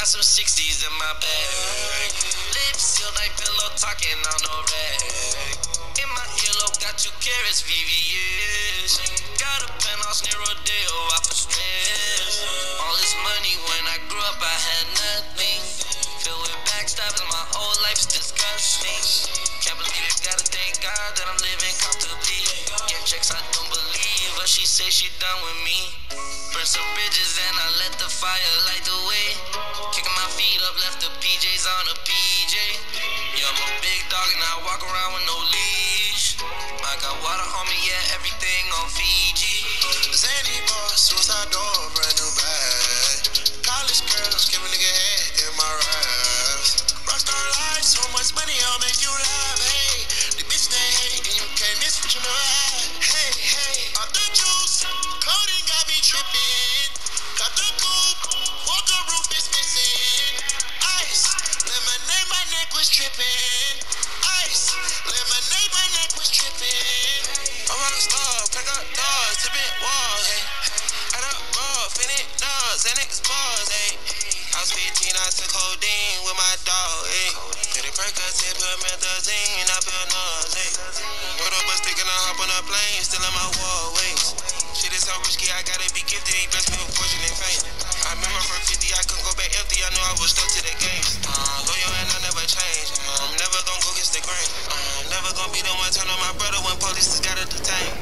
got some 60s in my bag. Lips sealed like pillow talking on no rag. In my earlobe got 2 carats, VVS. Got a penthouse near Rodeo, out for stress. All this money when I grew up, I had nothing. Filled with backstabbing, my whole life's disgusting. Can't believe it, gotta thank God that I'm living comfortably. Get checks, I don't believe, but she say she done with me. Burn some bridges and I let the fire light the way. Kicking my feet up, left the PJs on a PJ. Yeah, I'm a big dog and I walk around with no leash. I got water on me, yeah, everything on Fiji. Zany boss, suicide door, brand new bag. College girls, give a nigga head in my raps. Rockstar life, so much money, I'll make you laugh. Hey, the bitch they hate, and you can't miss what you know I. Hey, hey, off the juice, coding got me tripping. Got the coupe, water roof is missing. Ice, lemonade, my neck was tripping. Ice, lemonade, my neck was tripping. I'm a star, pack up dogs, tipping walls, hey. Add up golf, finish dogs, and expose, hey. I was 15, I took codeine with my dog, hey. Get a Percocet, put methazine, I feel nauseous, hey. Put up a stick and I hop on a plane, still in my wall, waist. Shit is so risky, I gotta be gifted, he blessed me with fortune and fame. I remember from 50, I couldn't go back empty, I knew I was stuck to the game. Loyal and I never change, I'm never gonna go against the grain. Never gonna be the one turn on my brother when police got to detain.